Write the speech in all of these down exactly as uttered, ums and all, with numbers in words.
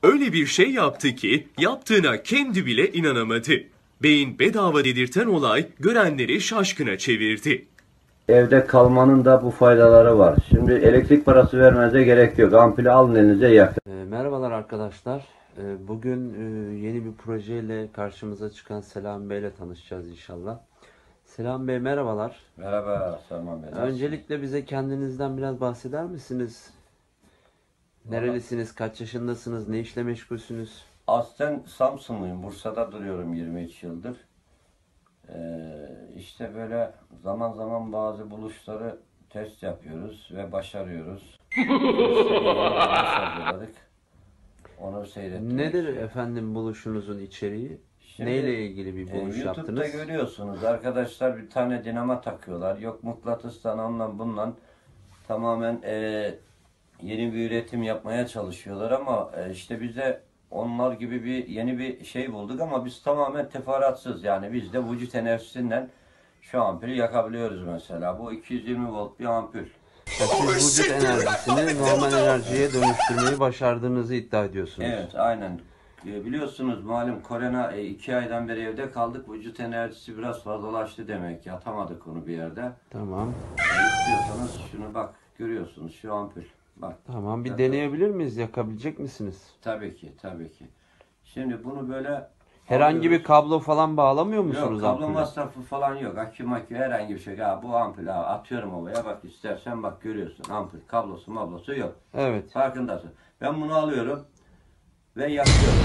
Öyle bir şey yaptı ki yaptığına kendi bile inanamadı. Beyin bedava dedirten olay görenleri şaşkına çevirdi. Evde kalmanın da bu faydaları var. Şimdi elektrik parası vermenize gerek yok. Ampulü alın elinize yakın. E, merhabalar arkadaşlar. E, bugün e, yeni bir projeyle karşımıza çıkan Selam Bey ile tanışacağız inşallah. Selam Bey merhabalar. Merhaba Salman Bey. Öncelikle bize kendinizden biraz bahseder misiniz? Nerelisiniz, kaç yaşındasınız, ne işle meşgulsünüz? Aslen Samsunluyum. Bursa'da duruyorum yirmi üç yıldır. Ee, işte böyle zaman zaman bazı buluşları test yapıyoruz ve başarıyoruz. İşte bir buluş hazırladık. Onu seyretmek Nedir istiyorum. efendim buluşunuzun içeriği? Şimdi, Neyle ilgili bir e, buluş YouTube'da yaptınız? görüyorsunuz arkadaşlar bir tane dinamo takıyorlar. Yok mıknatıstan onunla bununla tamamen e, yeni bir üretim yapmaya çalışıyorlar ama e, işte bize onlar gibi bir yeni bir şey bulduk ama biz tamamen tefaratsız, yani biz de vücut enerjisinden şu ampulü yakabiliyoruz mesela. Bu iki yüz yirmi volt bir ampul. Ya siz vücut enerjisini normal enerjiye dönüştürmeyi başardığınızı iddia ediyorsunuz. Evet, aynen. E, biliyorsunuz malum korona, e, iki aydan beri evde kaldık. Vücut enerjisi biraz fazlalaştı demek. Yatamadık onu bir yerde. Tamam. E, istiyorsanız şunu bak, görüyorsunuz şu ampul. Bak. Tamam bir Evet. deneyebilir miyiz? Yakabilecek misiniz? Tabii ki, tabii ki. Şimdi bunu böyle Herhangi alıyoruz. bir kablo falan bağlamıyor Yok, musunuz kablo ampule? masrafı falan yok. Akü makü herhangi bir şey. Ha, bu ampul ha, atıyorum ovaya, bak istersen bak görüyorsun. Ampul kablosu mablosu yok. Evet. Farkındasın. Ben bunu alıyorum ve yakıyorum.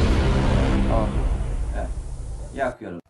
Evet, yakıyorum.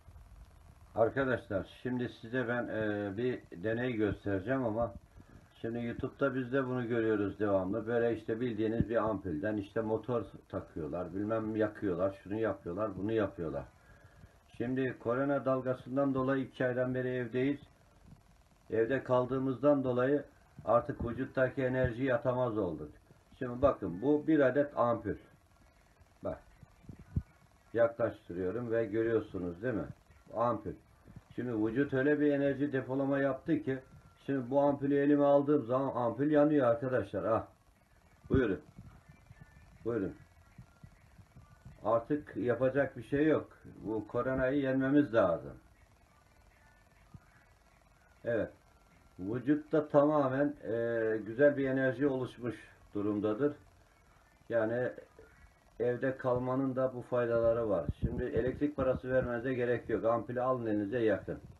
Arkadaşlar şimdi size ben e, bir deney göstereceğim ama şimdi YouTube'da biz de bunu görüyoruz devamlı. Böyle işte bildiğiniz bir ampulden işte motor takıyorlar, bilmem yakıyorlar, şunu yapıyorlar, bunu yapıyorlar. Şimdi korona dalgasından dolayı iki aydan beri evdeyiz. Evde kaldığımızdan dolayı artık vücuttaki enerjiyi atamaz olduk. Şimdi bakın bu bir adet ampul. Bak. Yaklaştırıyorum ve görüyorsunuz değil mi? Ampul. Şimdi vücut öyle bir enerji depolama yaptı ki şimdi bu ampulü elime aldığım zaman ampul yanıyor arkadaşlar. Ah. Buyurun. Buyurun. Artık yapacak bir şey yok. Bu koronayı yenmemiz lazım. Evet. Vücutta tamamen e, güzel bir enerji oluşmuş durumdadır. Yani evde kalmanın da bu faydaları var. Şimdi elektrik parası vermenize gerek yok. Ampulü alın elinize yakın.